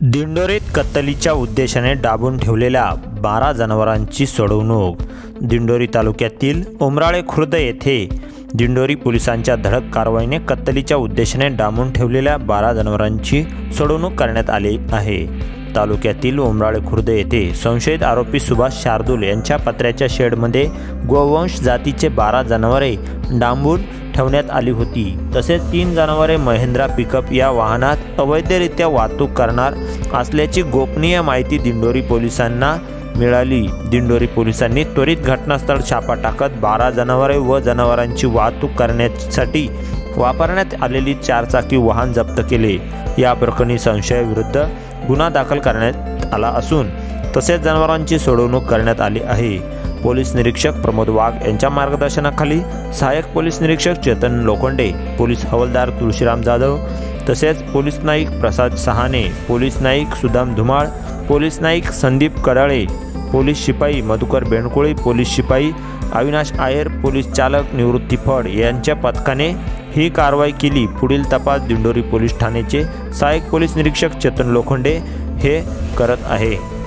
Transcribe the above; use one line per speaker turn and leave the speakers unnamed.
दिंडोरीत कत्तलीच्या उद्देशाने डांबून ठेवलेल्या 12 जनावरांची सोडवणूक। दिंडोरी तालुक्यातील उमराळे खुर्द येथे दिंडोरी पोलिसांच्या धडक कारवाईने कत्तलीच्या उद्देशाने डांबून ठेवलेल्या 12 जनावरांची सोडवणूक करण्यात आली आहे। तालुक्यातील उमराळे खुर्द येथे संशयित आरोपी सुभाष शार्दूल यांच्या पत्र्याच्या शेडमध्ये गोवंश जातीचे 12 जनावरे डांबून ठेवण्यात आली होती। तसेच 3 जनावरे महिंद्रा पिकअप या वाहनात अवैधरित्या वाहतूक करणार असल्याची गोपनीय माहिती दिंडोरी पोलिसांना मिळाली। दिंडोरी पोलिसांनी त्वरित घटनास्थळ छापा टाकत 12 जनावरे व जनावरांची वाहतूक करण्यासाठी वापरण्यात आलेली 4 चाकी वाहन जप्त केले। या प्रकरणी संशयाविरुद्ध गुन्हा दाखल करण्यात आला असून तसेच जनावरांची सोडवणूक करण्यात आली आहे। पोलीस निरीक्षक प्रमोद वाघ यांच्या मार्गदर्शनाखाली सहाय्यक पोलीस निरीक्षक चेतन लोखंडे, पोलीस हवालदार तुळशीराम जाधव तसेच पोलीस नाईक प्रसाद सहाने, पोलीस नाईक सुदाम धुमाळ, पोलीस नाईक संदीप कडाळे, पोलीस शिपाई मधुकर बेंडकोळी, पोलीस शिपाई अविनाश आयर, पोलीस चालक निवृत्ती फड यांच्या पथकाने ही कारवाई केली। पुढील तपास दिंडोरी पोलीस ठाण्याचे सहाय्यक पोलीस निरीक्षक चेतन लोखंडे हे करत आहे।